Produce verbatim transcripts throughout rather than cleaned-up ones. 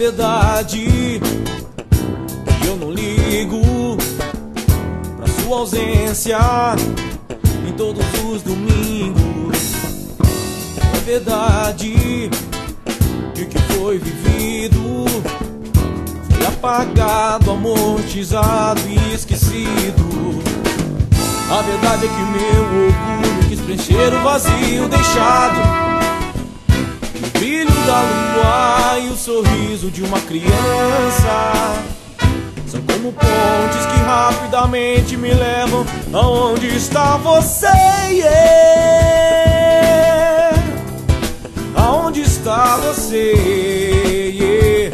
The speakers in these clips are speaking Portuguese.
verdade que eu não ligo pra sua ausência em todos os domingos. É verdade que o que foi vivido foi apagado, amortizado e esquecido. A verdade é que meu orgulho quis preencher o vazio deixado. O brilho da lua e o sorriso de uma criança são como pontes que rapidamente me levam aonde está você. Yeah. Aonde está você? Yeah.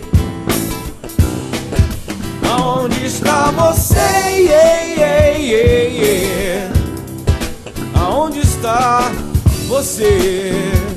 Aonde está você? Yeah, yeah, yeah, yeah. Aonde está você?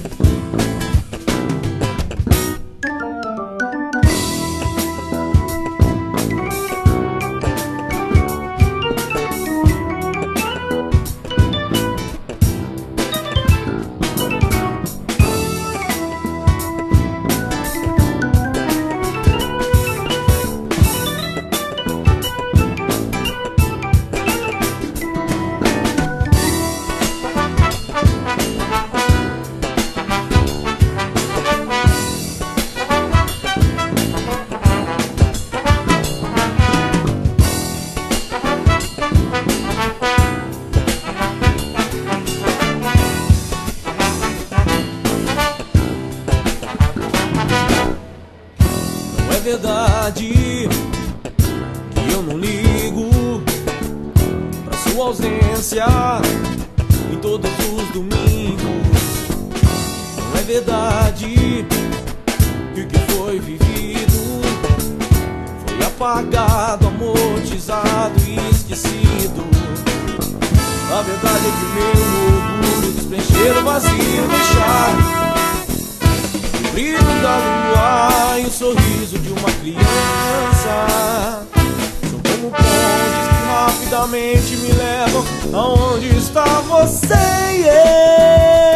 É verdade que eu não ligo pra sua ausência em todos os domingos. Não é verdade que o que foi vivido foi apagado, amortizado e esquecido. A verdade é que meu orgulho quis preencher o vazio deixado. O brilho da lua e o sorriso de uma criança são como pontes que rapidamente me levam aonde está você. Yeah.